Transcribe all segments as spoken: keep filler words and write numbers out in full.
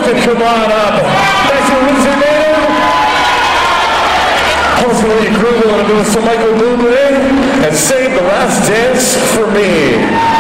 Milton, come on up. Nice and Windsor native. Also, Willie Kruger want to do with some Michael Bublé and Save the Last Dance for Me.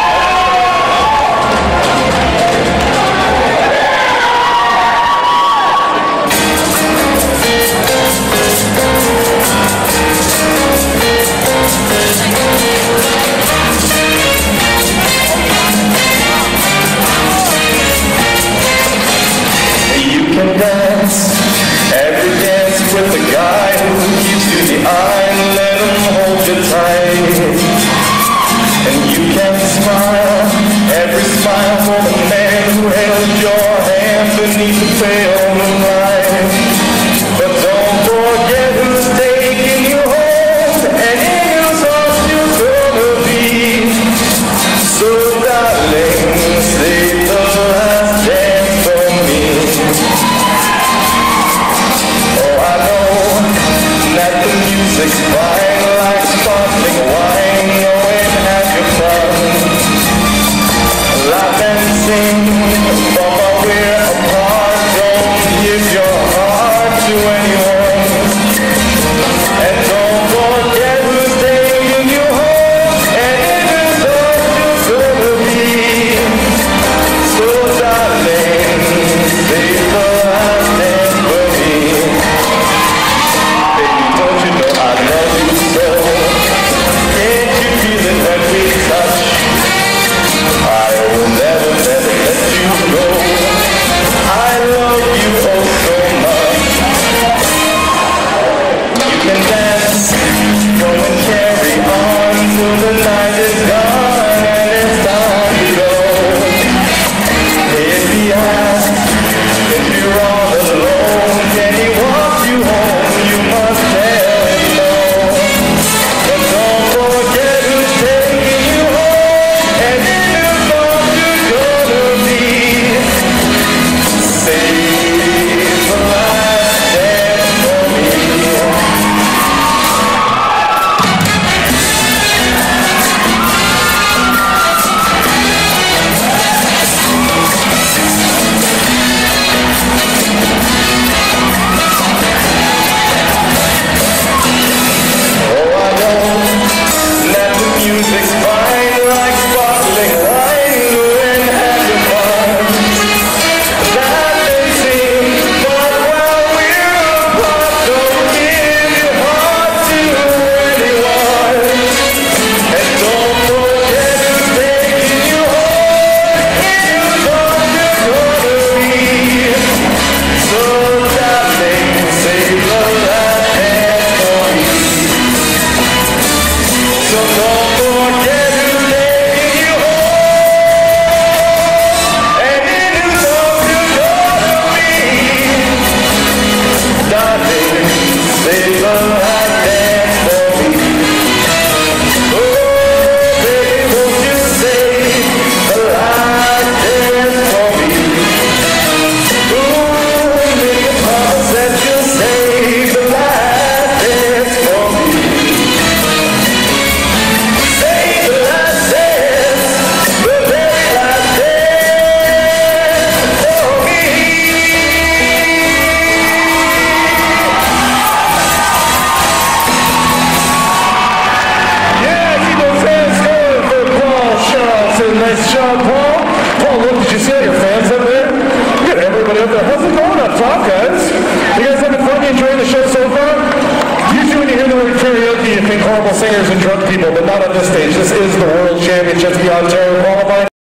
Dance, every dance with the guy who gives you the eye and let him hold you tight. And you can smile, every smile for the man who held your hand beneath the pale moonlight. But don't forget who's taking you home and whose heart you're gonna be. So darling, save the last dance for me. Music's fine like sparkling wine. Go and have your fun. Laugh and sing, but while we're apart, don't give your heart to anyone. And don't forget who's taking you home and whose heart you're gonna be. So darling, save the last dance for me. Baby, don't you know I love you so? Can't you feel it when we touch? I will never, never let you go. I love you oh so much. You can dance, go and carry on till the night is gone and it's time to go. If he asks if you're all alone, can he walk you home? You must tell him no. But don't forget who's taking you home and in whose arms you're gonna be. Save the last dance for me. Music's fine like sparkling wine. Go and have your fun. That may seem, but while we're apart, don't give your heart to anyone. And don't forget who's taking you home and whose arms you're gonna be. So darling, save the last dance for me. So don't forget who's taking you home and in whose arms you're gonna be. Darling, save the last dance for me. Oh, baby, won't you save the last dance for me? Ooh, make a promise that you'll save the last dance for me. Save the last dance, the very last dance for me. Yeah, keep those hands going for Paul Charlton. Nice job, Paul. Paul, what did you say? Your fans up there? Good, everybody up there. How's it going up top, guys? You guys having fun? You enjoying the show so far? Usually when you hear the word karaoke, you think horrible singers and drunk people, but not on this stage. This is the World Championships, the Ontario qualifying.